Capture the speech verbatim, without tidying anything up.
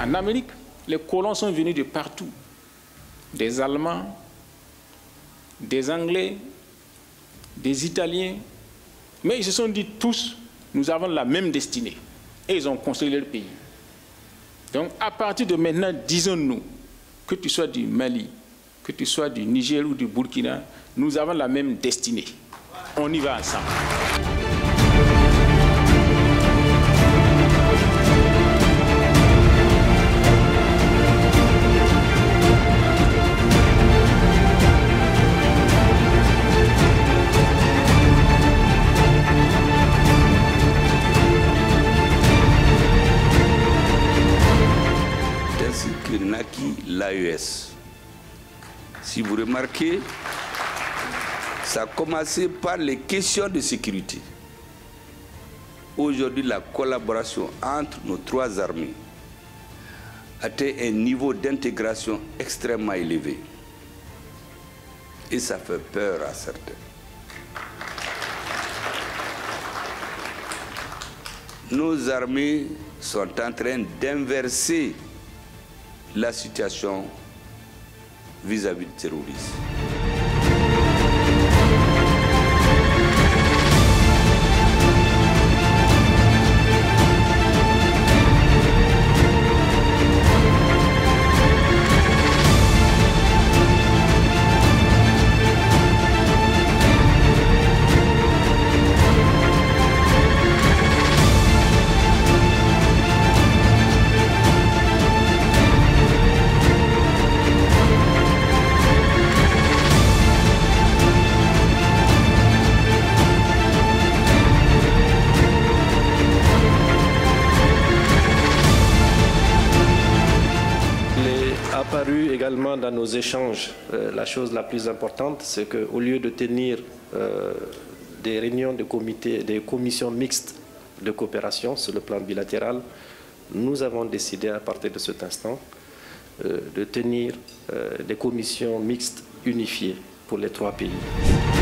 En Amérique, les colons sont venus de partout. Des Allemands, des Anglais, des Italiens. Mais ils se sont dit tous, nous avons la même destinée. Et ils ont construit leur pays. Donc à partir de maintenant, disons-nous, que tu sois du Mali, que tu sois du Niger ou du Burkina, nous avons la même destinée. On y va ensemble. L'A E S. Si vous remarquez, ça a commencé par les questions de sécurité. Aujourd'hui, la collaboration entre nos trois armées atteint un niveau d'intégration extrêmement élevé. Et ça fait peur à certains. Nos armées sont en train d'inverser la situation vis-à-vis du terrorisme. Apparu également dans nos échanges, euh, la chose la plus importante, c'est qu'au lieu de tenir euh, des réunions de comités, des commissions mixtes de coopération sur le plan bilatéral, nous avons décidé à partir de cet instant euh, de tenir euh, des commissions mixtes unifiées pour les trois pays.